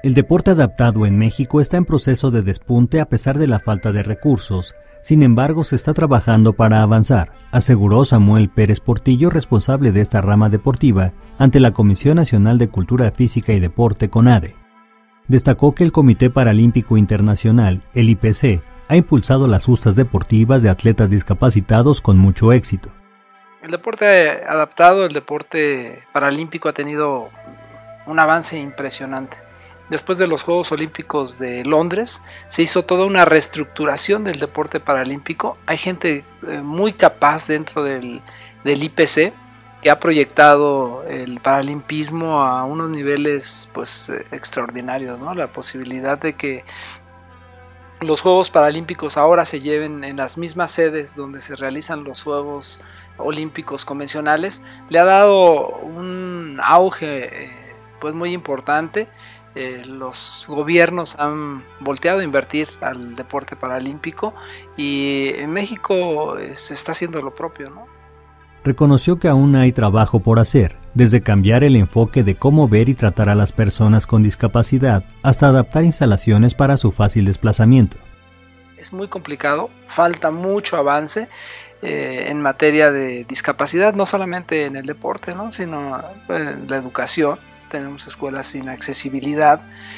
El deporte adaptado en México está en proceso de despunte a pesar de la falta de recursos. Sin embargo, se está trabajando para avanzar, aseguró Samuel Pérez Portillo, responsable de esta rama deportiva, ante la Comisión Nacional de Cultura Física y Deporte, CONADE. Destacó que el Comité Paralímpico Internacional, el IPC, ha impulsado las justas deportivas de atletas discapacitados con mucho éxito. El deporte adaptado, el deporte paralímpico ha tenido un avance impresionante. Después de los Juegos Olímpicos de Londres, se hizo toda una reestructuración del deporte paralímpico. Hay gente muy capaz dentro del IPC que ha proyectado el paralimpismo a unos niveles extraordinarios, ¿no? La posibilidad de que los Juegos Paralímpicos ahora se lleven en las mismas sedes donde se realizan los Juegos Olímpicos convencionales le ha dado un auge muy importante. Los gobiernos han volteado a invertir al deporte paralímpico y en México se está haciendo lo propio, ¿no? Reconoció que aún hay trabajo por hacer, desde cambiar el enfoque de cómo ver y tratar a las personas con discapacidad hasta adaptar instalaciones para su fácil desplazamiento. Es muy complicado, falta mucho avance en materia de discapacidad, no solamente en el deporte, ¿no? Sino en la educación. Tenemos escuelas sin accesibilidad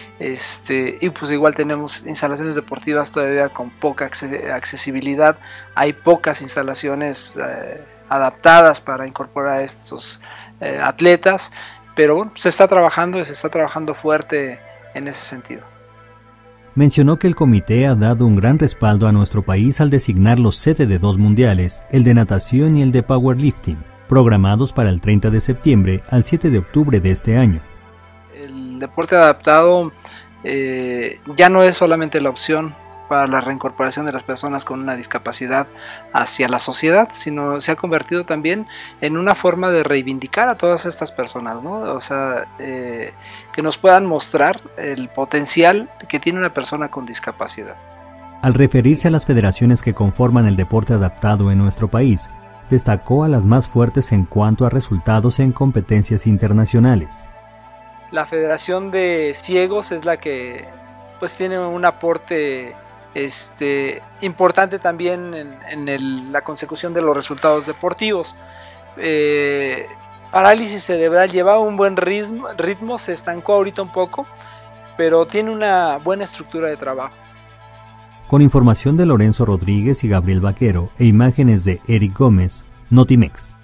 y pues igual tenemos instalaciones deportivas todavía con poca accesibilidad. Hay pocas instalaciones adaptadas para incorporar a estos atletas, pero bueno, se está trabajando fuerte en ese sentido. Mencionó que el comité ha dado un gran respaldo a nuestro país al designar los sede de 2 mundiales, el de natación y el de powerlifting, programados para el 30 de septiembre al 7 de octubre de este año. El deporte adaptado ya no es solamente la opción para la reincorporación de las personas con una discapacidad hacia la sociedad, sino se ha convertido también en una forma de reivindicar a todas estas personas, ¿no? O sea, que nos puedan mostrar el potencial que tiene una persona con discapacidad. Al referirse a las federaciones que conforman el deporte adaptado en nuestro país, destacó a las más fuertes en cuanto a resultados en competencias internacionales. La Federación de Ciegos es la que tiene un aporte importante también en la consecución de los resultados deportivos. Parálisis cerebral lleva un buen ritmo, se estancó ahorita un poco, pero tiene una buena estructura de trabajo. Con información de Lorenzo Rodríguez y Gabriel Vaquero e imágenes de Eric Gómez, Notimex.